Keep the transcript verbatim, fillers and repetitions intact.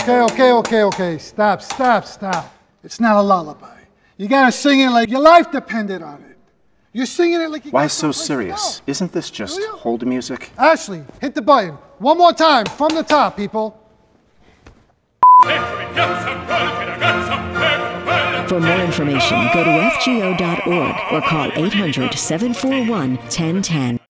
Okay, okay, okay, okay. Stop, stop, stop. It's not a lullaby. You gotta sing it like your life depended on it. You're singing it like you Why so serious? Isn't this just hold music? Ashley, hit the button. One more time, from the top, people. For more information, go to f g o dot org or call eight hundred, seven four one, one oh one oh.